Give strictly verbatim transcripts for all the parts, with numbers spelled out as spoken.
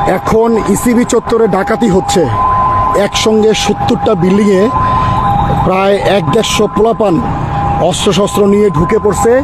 এখন ইসিবি চত্বরে ডাকাতি হচ্ছে। একসঙ্গে সত্তরটা বিল্ডিংয়ে প্রায় এক দেড়শো পোলাপান অস্ত্রশস্ত্র নিয়ে ঢুকে পড়ছে।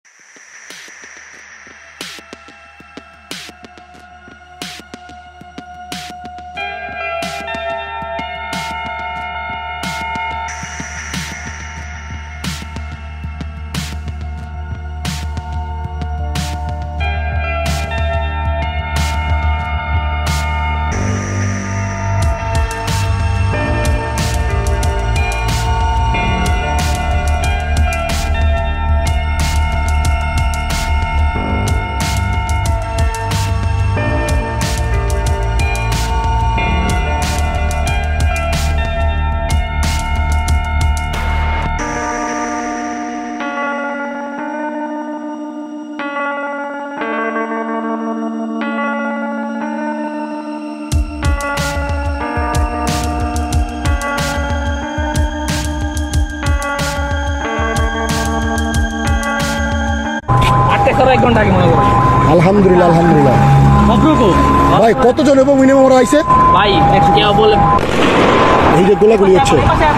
আলহামদুলিল্লাহ আলহামদুলিল্লাহ ভাই কতজন এবং মিনিমাম ওরা আইছে ভাই এই যে গোলাগুলি হচ্ছে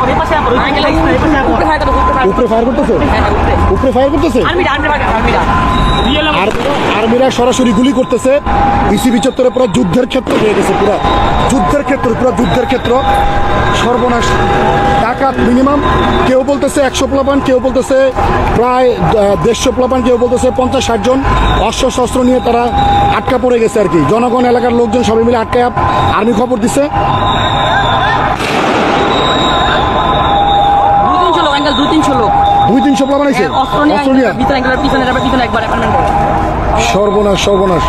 উপরে ফায়ার করতেছে উপরে ফায়ার করতেছে আর আর্মিরা সরাসরি গুলি করতেছে। ইসিবি চত্বরে পুরো যুদ্ধের ক্ষেত্র হয়ে গেছে, পুরো যুদ্ধের ক্ষেত্র পুরো যুদ্ধের ক্ষেত্র সর্বনাশ। ডাকাত মিনিমাম কেউ বলতেছে একশো প্লাবান, কেউ বলতেছে প্রায় দেড়শো প্লাবান, কেউ বলতেছে পঞ্চাশ ষাট জন অস্ত্র শস্ত্র নিয়ে তারা আটকা পড়ে গেছে আর কি। জনগণ এলাকার লোকজন সবাই মিলে আটকায় আর্মি খবর দিচ্ছে। দুই তিনশো প্লাবান আছে সর্বনাশ সর্বনাশ।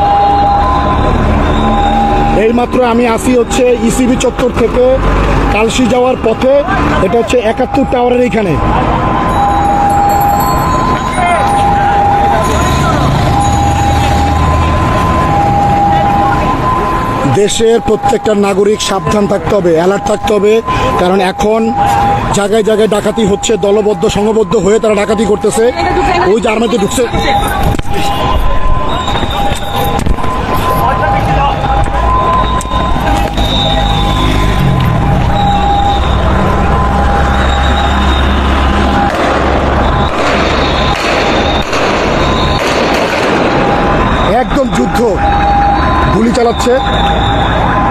এই মাত্র আমি আসি হচ্ছে ইসিবি চত্বর থেকে কালসি যাওয়ার পথে, এটা হচ্ছে একাত্তর টাওয়ারের এইখানে। দেশের প্রত্যেকটা নাগরিক সাবধান থাকতে হবে, অ্যালার্ট থাকতে হবে, কারণ এখন জায়গায় জায়গায় ডাকাতি হচ্ছে, দলবদ্ধ সংঘবদ্ধ হয়ে তারা ডাকাতি করতেছে। ওই যে আর্মিতে ঢুকছে, একদম যুদ্ধ, গুলি চালাচ্ছে।